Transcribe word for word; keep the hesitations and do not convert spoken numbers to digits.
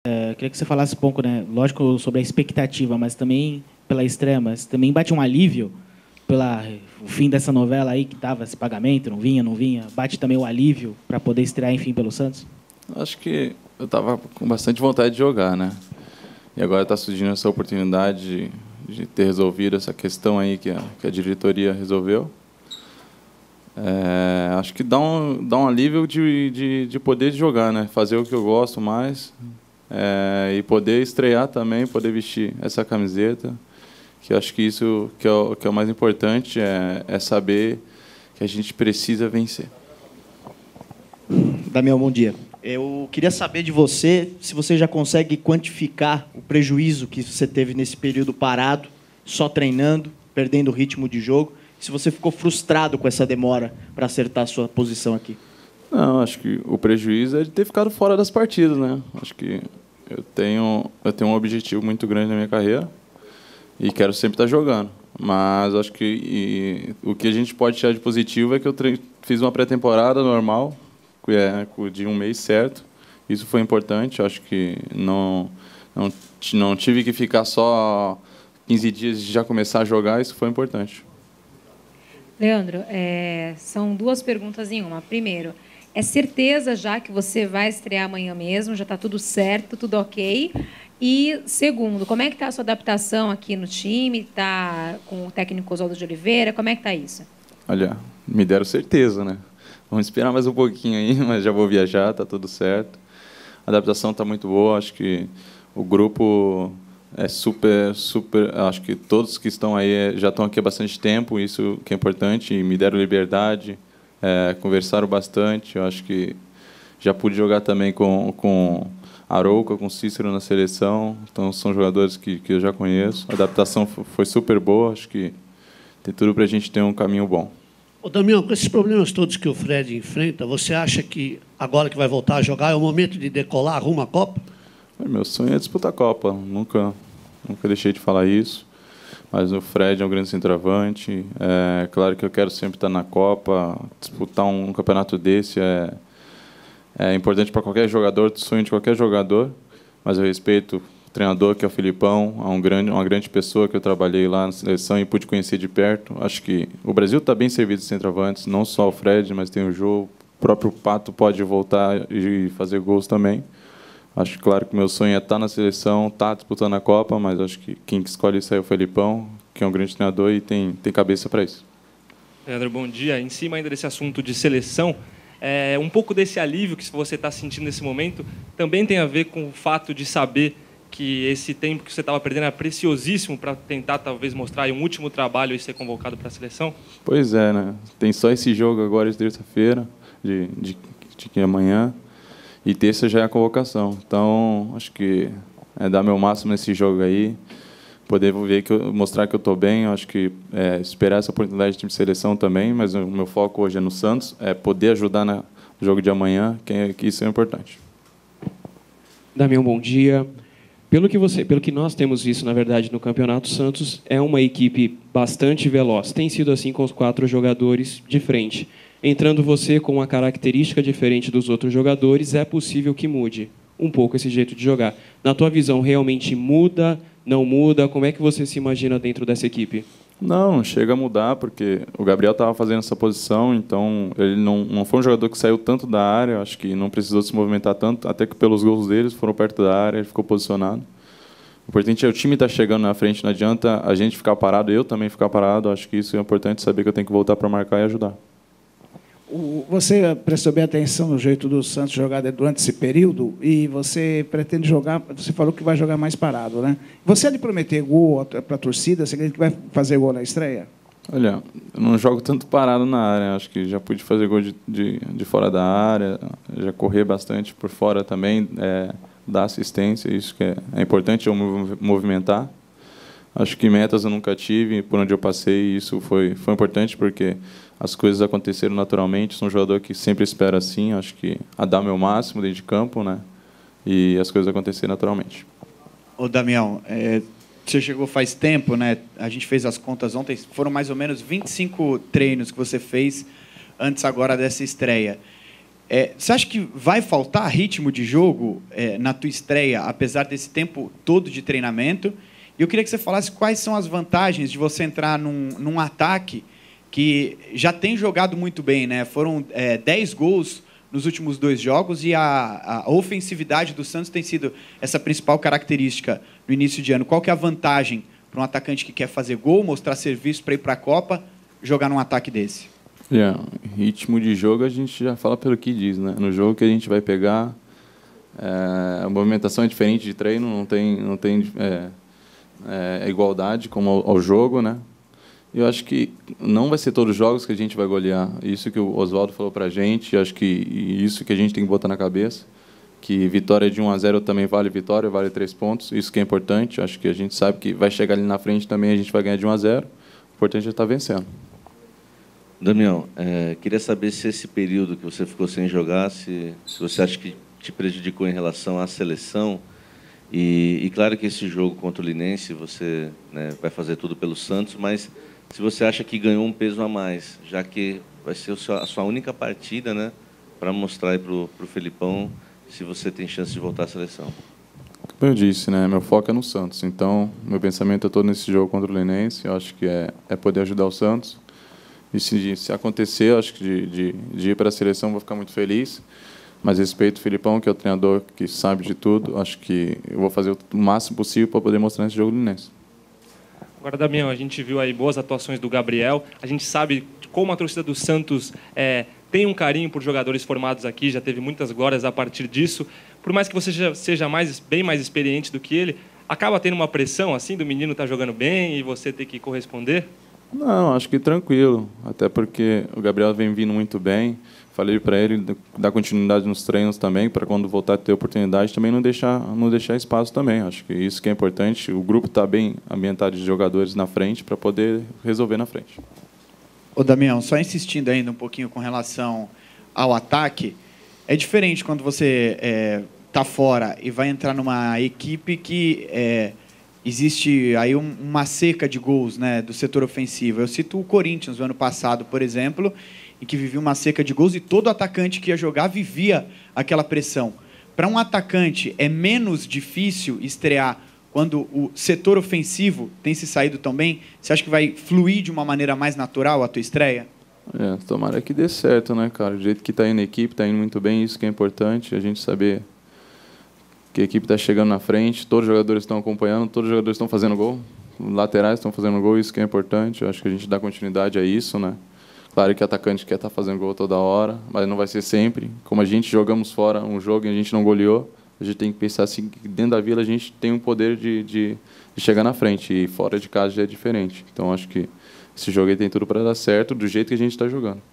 Eu queria que você falasse um pouco, né, lógico, sobre a expectativa, mas também pela estreia, mas também bate um alívio pelo fim dessa novela aí, que estava esse pagamento, não vinha, não vinha. Bate também o alívio para poder estrear, enfim, pelo Santos? Acho que eu estava com bastante vontade de jogar, né? E agora está surgindo essa oportunidade de, de ter resolvido essa questão aí que a, que a diretoria resolveu. É, acho que dá um, dá um alívio de, de, de poder jogar, né? Fazer o que eu gosto mais. É, e poder estrear também, poder vestir essa camiseta, que eu acho que isso que é o, que é o mais importante, é, é saber que a gente precisa vencer. Damião, bom dia. Eu queria saber de você se você já consegue quantificar o prejuízo que você teve nesse período parado, só treinando, perdendo o ritmo de jogo, se você ficou frustrado com essa demora para acertar a sua posição aqui. Não, acho que o prejuízo é de ter ficado fora das partidas, né? Acho que eu tenho, eu tenho um objetivo muito grande na minha carreira e quero sempre estar jogando. Mas acho que e, o que a gente pode tirar de positivo é que eu tre- fiz uma pré-temporada normal, é, de um mês certo. Isso foi importante. Acho que não, não, não tive que ficar só quinze dias de já começar a jogar. Isso foi importante. Leandro, é, são duas perguntas em uma. Primeiro, é certeza já que você vai estrear amanhã mesmo? Já está tudo certo, tudo ok? E, segundo, como é que está a sua adaptação aqui no time? Está com o técnico Oswaldo de Oliveira? Como é que está isso? Olha, me deram certeza, né? Vamos esperar mais um pouquinho aí, mas já vou viajar, está tudo certo. A adaptação está muito boa, acho que o grupo é super, super... Acho que todos que estão aí já estão aqui há bastante tempo, isso que é importante, e me deram liberdade, é, conversaram bastante. Eu acho que já pude jogar também com, com Arouca, com Cícero na seleção, então são jogadores que, que eu já conheço. A adaptação foi super boa, acho que tem tudo para a gente ter um caminho bom. Ô, Damião, com esses problemas todos que o Fred enfrenta, você acha que agora que vai voltar a jogar é o momento de decolar rumo à Copa? Meu sonho é disputar a Copa. Nunca, nunca deixei de falar isso. Mas o Fred é um grande centroavante. É claro que eu quero sempre estar na Copa. Disputar um campeonato desse é, é importante para qualquer jogador, sonho de qualquer jogador. Mas eu respeito o treinador, que é o Filipão, é um grande, uma grande pessoa que eu trabalhei lá na seleção e pude conhecer de perto. Acho que o Brasil está bem servido de centroavantes, não só o Fred, mas tem o Jô. O próprio Pato pode voltar e fazer gols também. Acho, claro, que o meu sonho é estar na seleção, estar disputando a Copa, mas acho que quem escolhe isso é o Felipão, que é um grande treinador e tem, tem cabeça para isso. Leandro, bom dia. Em cima ainda desse assunto de seleção, é, um pouco desse alívio que você está sentindo nesse momento também tem a ver com o fato de saber que esse tempo que você estava perdendo é preciosíssimo para tentar, talvez, mostrar um último trabalho e ser convocado para a seleção? Pois é, né? Tem só esse jogo agora de terça-feira, de, de, de, de amanhã. E terça já é a convocação. Então, acho que é dar meu máximo nesse jogo aí, poder ver que eu, mostrar que eu estou bem. Acho que é, esperar essa oportunidade de time de seleção também, mas o meu foco hoje é no Santos, é poder ajudar na, no jogo de amanhã, que, é, que isso é importante. Damião, bom dia. Pelo que, você, pelo que nós temos visto, na verdade, no Campeonato, Santos é uma equipe bastante veloz. Tem sido assim com os quatro jogadores de frente. Entrando você com uma característica diferente dos outros jogadores, é possível que mude um pouco esse jeito de jogar. Na tua visão, realmente muda, não muda? Como é que você se imagina dentro dessa equipe? Não, não chega a mudar, porque o Gabriel estava fazendo essa posição, então ele não, não foi um jogador que saiu tanto da área, acho que não precisou se movimentar tanto, até que pelos gols deles foram perto da área, ele ficou posicionado. O importante é o time estar chegando na frente, não adianta a gente ficar parado, eu também ficar parado, acho que isso é importante, saber que eu tenho que voltar para marcar e ajudar. Você prestou bem atenção no jeito do Santos jogar durante esse período e você pretende jogar, você falou que vai jogar mais parado, né? Você é de prometer gol para a torcida, você acredita que vai fazer gol na estreia? Olha, eu não jogo tanto parado na área, acho que já pude fazer gol de, de, de fora da área, já correr bastante por fora também, é, dar assistência, isso que é, é importante eu movimentar. Acho que metas eu nunca tive, por onde eu passei, isso foi, foi importante, porque as coisas aconteceram naturalmente. Sou um jogador que sempre espera assim, acho que a dar meu máximo dentro de campo, né? E as coisas aconteceram naturalmente. Ô, Damião, é, você chegou faz tempo, né? A gente fez as contas ontem, foram mais ou menos vinte e cinco treinos que você fez antes agora dessa estreia. É, você acha que vai faltar ritmo de jogo é, na tua estreia, apesar desse tempo todo de treinamento? E eu queria que você falasse quais são as vantagens de você entrar num, num ataque que já tem jogado muito bem, né? Foram é, dez gols nos últimos dois jogos e a, a ofensividade do Santos tem sido essa principal característica no início de ano. Qual que é a vantagem para um atacante que quer fazer gol, mostrar serviço para ir para a Copa, jogar num ataque desse? Yeah, ritmo de jogo a gente já fala pelo que diz, né? No jogo que a gente vai pegar, é, a movimentação é diferente de treino, não tem, não tem é, é, igualdade como ao, ao jogo, né? Eu acho que não vai ser todos os jogos que a gente vai golear. Isso que o Oswaldo falou para a gente, eu acho que isso que a gente tem que botar na cabeça, que vitória de um a zero também vale vitória, vale três pontos, isso que é importante. Eu acho que a gente sabe que vai chegar ali na frente também, a gente vai ganhar de um a zero. O importante é estar vencendo. Damião, é, queria saber se esse período que você ficou sem jogar, se, se você acha que te prejudicou em relação à seleção. E, e claro que esse jogo contra o Linense você, né, vai fazer tudo pelo Santos, mas se você acha que ganhou um peso a mais, já que vai ser a sua única partida, né, para mostrar aí para o Felipão se você tem chance de voltar à seleção. Como eu disse, né, meu foco é no Santos. Então, meu pensamento é todo nesse jogo contra o Linense. Eu acho que é, é poder ajudar o Santos. E se, se acontecer, eu acho que de, de, de ir para a seleção, vou ficar muito feliz. Mas respeito o Felipão, que é o treinador que sabe de tudo. Acho que eu vou fazer o máximo possível para poder mostrar nesse jogo do Linense. Agora, Damião, a gente viu aí boas atuações do Gabriel. A gente sabe como a torcida do Santos é, tem um carinho por jogadores formados aqui, já teve muitas glórias a partir disso. Por mais que você já seja mais, bem mais experiente do que ele, acaba tendo uma pressão assim do menino estar jogando bem e você ter que corresponder? Não, acho que tranquilo. Até porque o Gabriel vem vindo muito bem. Falei para ele dar continuidade nos treinos também, para quando voltar a ter oportunidade também não deixar, não deixar espaço também. Acho que isso que é importante. O grupo está bem ambientado de jogadores na frente para poder resolver na frente. Ô, Damião, só insistindo ainda um pouquinho com relação ao ataque, é diferente quando você está é, fora e vai entrar numa equipe que é, existe aí um, uma seca de gols, né, do setor ofensivo. Eu cito o Corinthians, no ano passado, por exemplo, em que vivia uma seca de gols e todo atacante que ia jogar vivia aquela pressão. Para um atacante, é menos difícil estrear quando o setor ofensivo tem se saído tão bem? Você acha que vai fluir de uma maneira mais natural a tua estreia? É, tomara que dê certo, né, cara? O jeito que está indo a equipe, está indo muito bem, isso que é importante, a gente saber que a equipe está chegando na frente, todos os jogadores estão acompanhando, todos os jogadores estão fazendo gol, os laterais estão fazendo gol, isso que é importante. Eu acho que a gente dá continuidade a isso, né? Claro que o atacante quer estar fazendo gol toda hora, mas não vai ser sempre. Como a gente jogamos fora um jogo e a gente não goleou, a gente tem que pensar assim, que dentro da Vila a gente tem um poder de, de, de chegar na frente, e fora de casa já é diferente. Então, acho que esse jogo aí tem tudo para dar certo, do jeito que a gente está jogando.